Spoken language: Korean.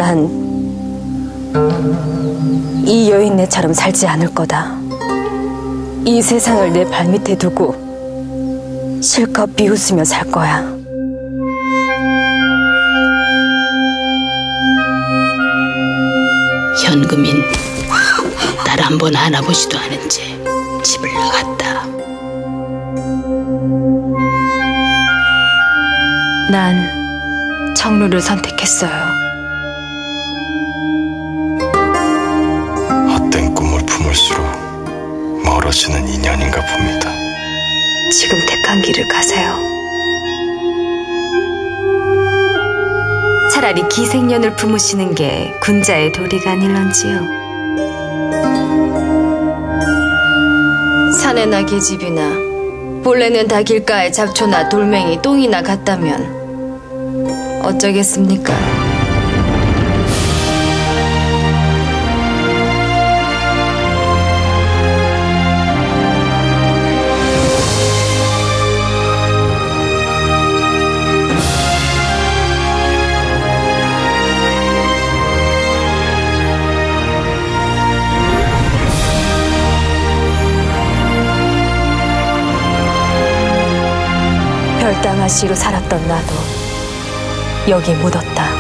난 이 여인네처럼 살지 않을 거다. 이 세상을 내 발밑에 두고 실컷 비웃으며 살 거야. 현금인 날 한 번 안아보지도 않은 채 집을 나갔다. 난 청루를 선택했어요. 헛된 꿈을 품을수록 멀어지는 인연인가 봅니다. 지금 택한 길을 가세요. 차라리 기생년을 품으시는 게 군자의 도리가 아닐런지요. 산에나 계집이나 본래는 다 길가에 잡초나 돌멩이, 똥이나 같다면 어쩌겠습니까? 별당아씨로 살았던 나도 여기 묻었다.